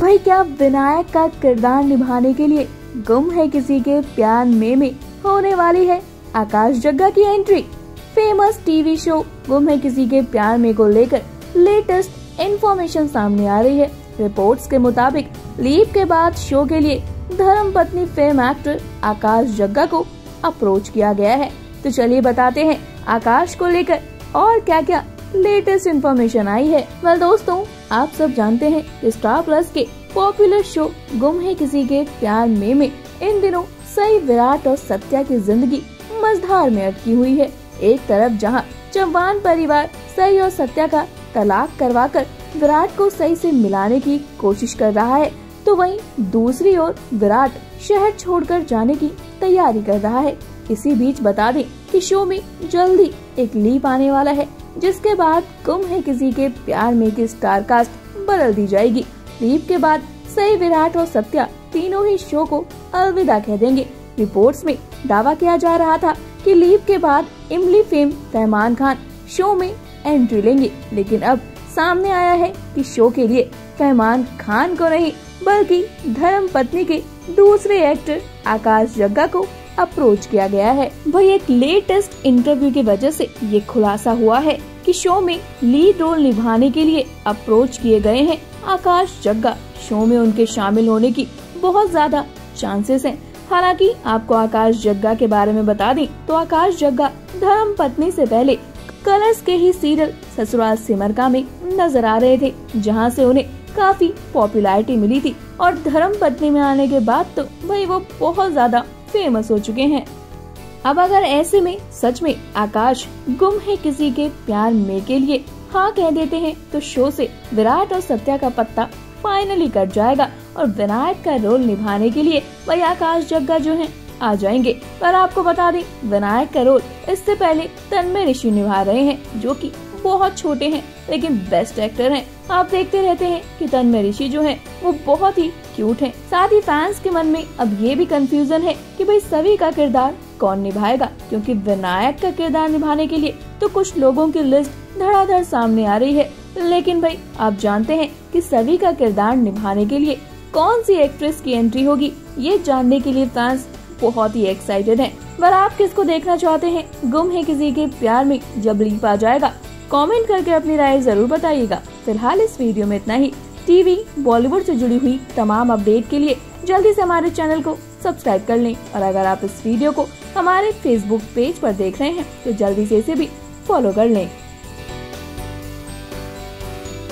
भाई क्या विनायक का किरदार निभाने के लिए गुम है किसी के प्यार में होने वाली है आकाश जग्गा की entry. Famous TV show Ghum Hai किसी के प्यार में को लेकर लेटेस्ट इंफॉर्मेशन सामने आ रही है। रिपोर्ट्स के मुताबिक लीप के बाद शो के लिए धर्मपत्नी फेम एक्टर आकाश जग्गा को अप्रोच किया गया है। तो चलिए बताते हैं आकाश को लेकर और क्या क्या लेटेस्ट इंफॉर्मेशन आई है। वेल दोस्तों, आप सब जानते हैं स्टार प्लस के पॉपुलर शो गुम है किसी के प्यार में इन दिनों सई, विराट और सत्या की जिंदगी मझधार में अटकी हुई है। एक तरफ जहां चौहान परिवार सई और सत्या का तलाक करवाकर विराट को सई से मिलाने की कोशिश कर रहा है, तो वहीं दूसरी ओर विराट शहर छोड़कर जाने की तैयारी कर रहा है। इसी बीच बता दें कि शो में जल्दी एक लीप आने वाला है, जिसके बाद गुम है किसी के प्यार में की स्टार कास्ट बदल दी जाएगी। लीप के बाद सई, विराट और सत्या तीनों ही शो को अलविदा कह देंगे। रिपोर्ट्स में दावा किया जा रहा था कि लीप के बाद इमली फेम रहमान खान शो में एंट्री लेंगे, लेकिन अब सामने आया है कि शो के लिए रहमान खान को नहीं बल्कि धर्मपत्नी के दूसरे एक्टर आकाश जग्गा को अप्रोच किया गया है। वही एक लेटेस्ट इंटरव्यू की वजह से ये खुलासा हुआ है कि शो में लीड रोल निभाने के लिए अप्रोच किए गए हैं आकाश जग्गा। शो में उनके शामिल होने की बहुत ज्यादा चांसेस हैं। हालांकि आपको आकाश जग्गा के बारे में बता दें तो आकाश जग्गा धर्मपत्नी से पहले कलर्स के ही सीरियल ससुराल सिमर का में नजर आ रहे थे, जहां से उन्हें काफी पॉपुलैरिटी मिली थी और धर्मपत्नी में आने के बाद तो भाई वो बहुत ज्यादा फेमस हो चुके हैं। अब अगर ऐसे में सच में आकाश गुम है किसी के प्यार में के लिए हाँ कह देते हैं तो शो से विराट और सत्या का पत्ता फाइनली कट जाएगा और विनायक का रोल निभाने के लिए वही आकाश जग्गा जो हैं आ जाएंगे। पर आपको बता दें विनायक का रोल इससे पहले तन्मय ऋषि निभा रहे हैं, जो कि बहुत छोटे हैं लेकिन बेस्ट एक्टर हैं। आप देखते रहते हैं कि तन्मय ऋषि जो हैं वो बहुत ही क्यूट हैं। साथ ही फैंस के मन में अब ये भी कंफ्यूजन है कि भाई सभी का किरदार कौन निभाएगा, क्योंकि विनायक का किरदार निभाने के लिए तो कुछ लोगों की लिस्ट धड़ाधड़ सामने आ रही है, लेकिन भाई आप जानते हैं कि सभी का किरदार निभाने के लिए कौन सी एक्ट्रेस की एंट्री होगी, ये जानने के लिए फैंस बहुत ही एक्साइटेड हैं। पर आप किसको देखना चाहते हैं गुम है किसी के प्यार में जब लीप आ जाएगा? कमेंट करके अपनी राय जरूर बताइएगा। फिलहाल इस वीडियो में इतना ही। टीवी बॉलीवुड से जुड़ी हुई तमाम अपडेट के लिए जल्दी से हमारे चैनल को सब्सक्राइब कर लें और अगर आप इस वीडियो को हमारे फेसबुक पेज पर देख रहे हैं तो जल्दी से इसे भी फॉलो कर लें।